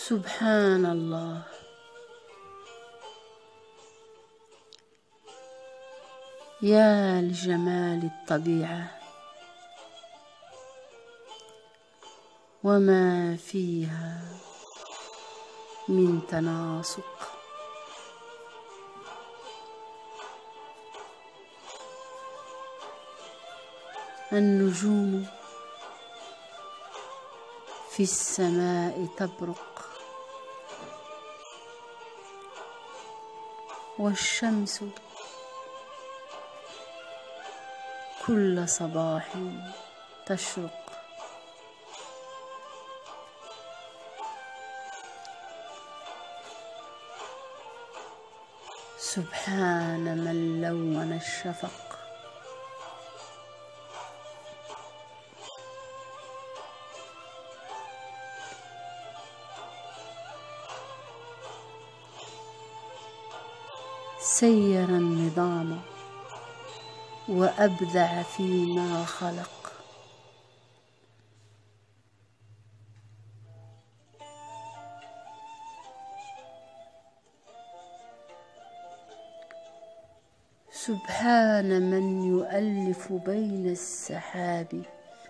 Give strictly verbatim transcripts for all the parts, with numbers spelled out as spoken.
سبحان الله. يا لجمال الطبيعة وما فيها من تناسق. النجوم في السماء تبرق، والشمس كل صباح تشرق. سبحان من لون الشفق. سير النظام وأبدع فيما خلق. سبحان من يؤلف بين السحاب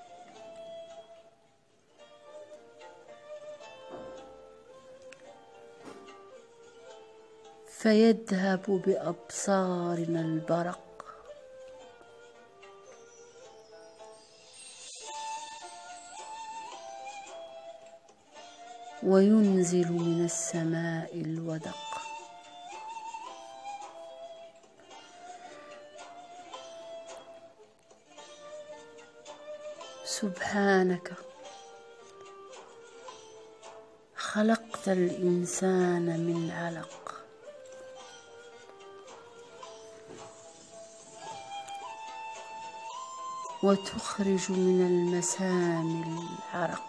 فيذهب بأبصارنا البرق. وينزل من السماء الودق. سبحانك خلقت الإنسان من علق، وتخرج من المسام العرق.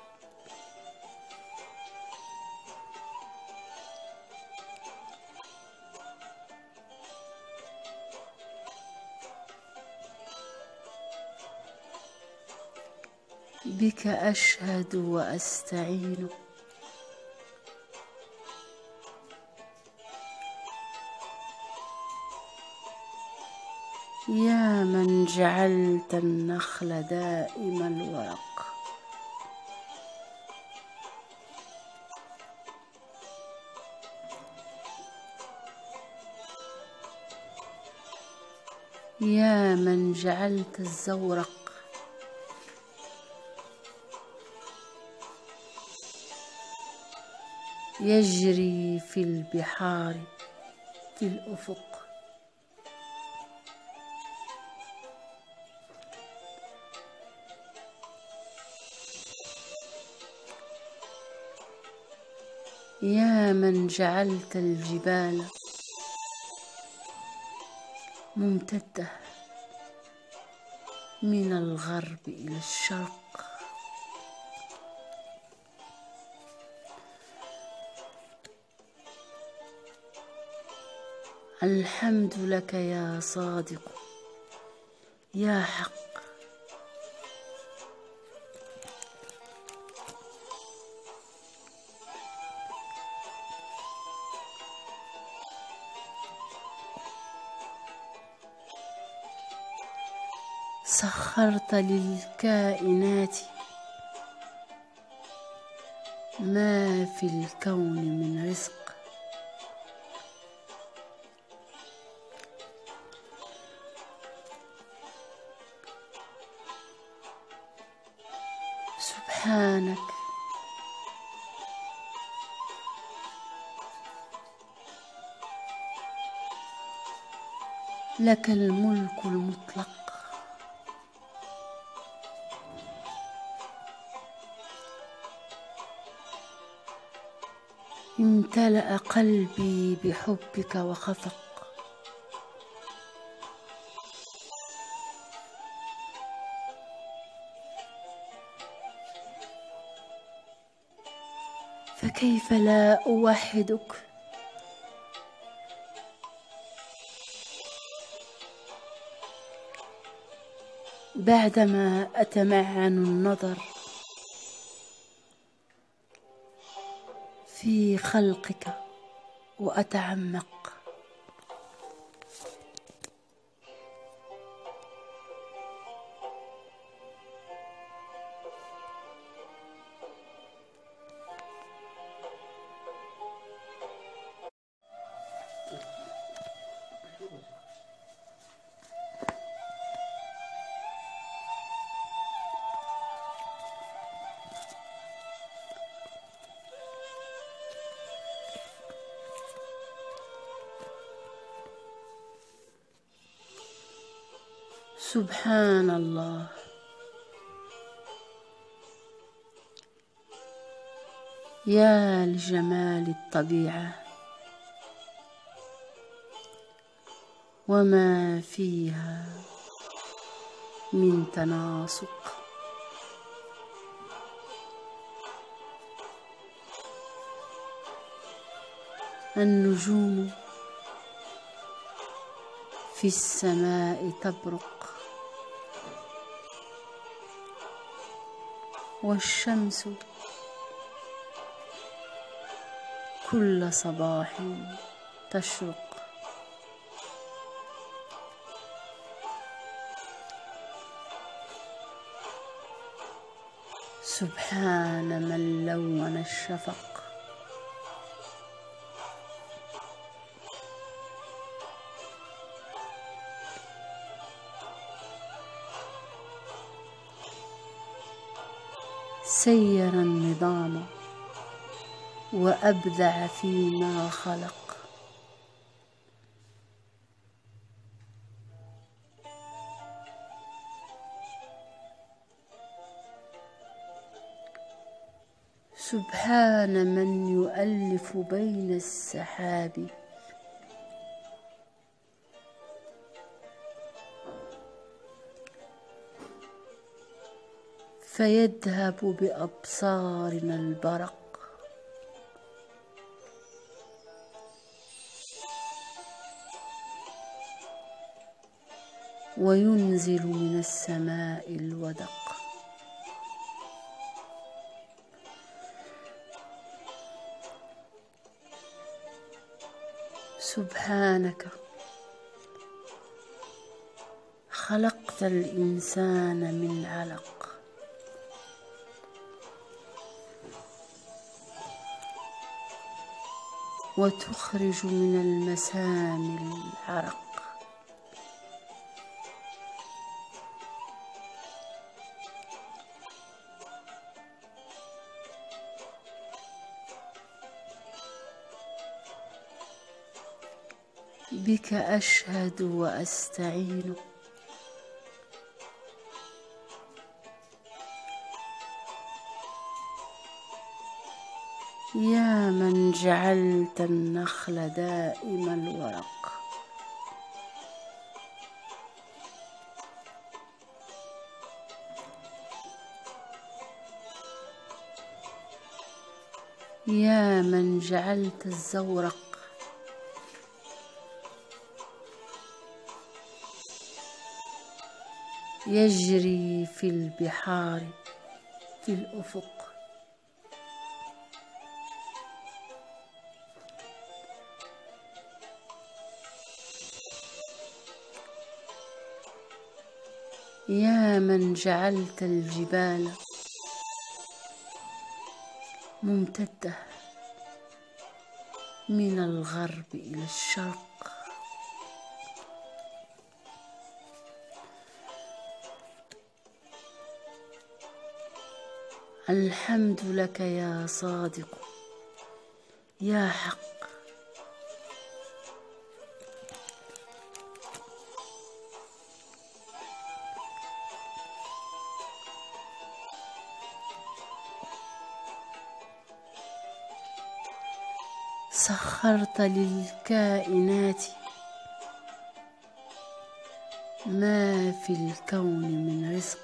بك أشهد وأستعين، يا من جعلت النخل دائم الورق. يا من جعلت الزورق يجري في البحار في الأفق. يا من جعلت الجبال ممتدة من الغرب إلى الشرق. الحمد لك يا صادق يا حق. سخرت للكائنات ما في الكون من رزق. سبحانك لك الملك المطلق. امتلأ قلبي بحبك وخفق. فكيف لا أوحدك بعدما أتمعن النظر في خلقك وأتعمق. سبحان الله، يا لجمال الطبيعة وما فيها من تناسق. النجوم في السماء تبرق، والشمس كل صباح تشرق. سبحان من لون الشفق، سير النظام وأبدع فيما خلق. سبحان من يؤلف بين السحاب، فيذهب بأبصارنا البرق. وينزل من السماء الودق. سبحانك خلقت الإنسان من علق، وتخرج من المسام العرق. بك أشهد وأستعين، يا من جعلت النخل دائم الورق. يا من جعلت الزورق يجري في البحار في الأفق. يا من جعلت الجبال ممتدة من الغرب إلى الشرق. الحمد لك يا صادق يا حق. سخرت للكائنات ما في الكون من رزق.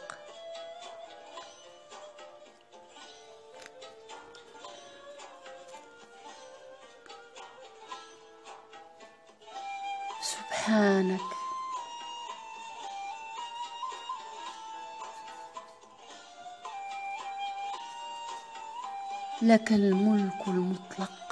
سبحانك لك الملك المطلق